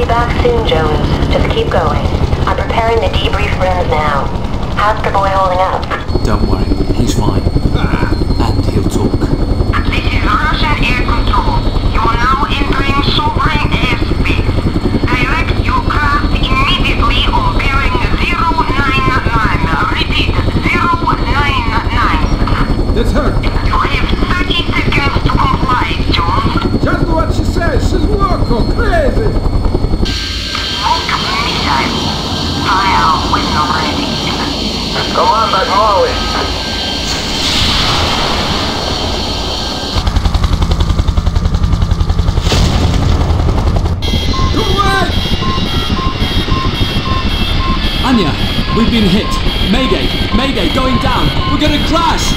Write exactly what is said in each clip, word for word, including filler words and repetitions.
be back soon, Jones. Just keep going. I'm preparing the debrief rooms now. How's the boy holding up? Don't worry, he's fine. And he'll talk. This is Russian Air Control. You are now entering sovereign airspace. Direct your craft immediately on bearing zero nine nine. Repeat, zero nine nine. That's her. You have thirty seconds to comply, Jones. Just do what she says. She's loco, crazy. Smoke missile. Fire when ready. Come on, Molly. Anya, we've been hit. Mayday, Mayday, going down. We're gonna crash.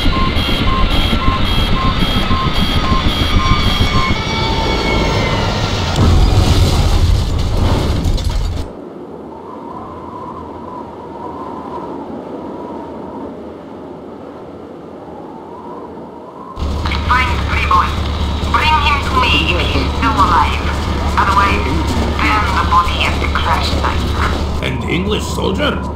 Find Playboy. Bring him to me if he's still alive. Otherwise, burn the body at the crash site. An English soldier?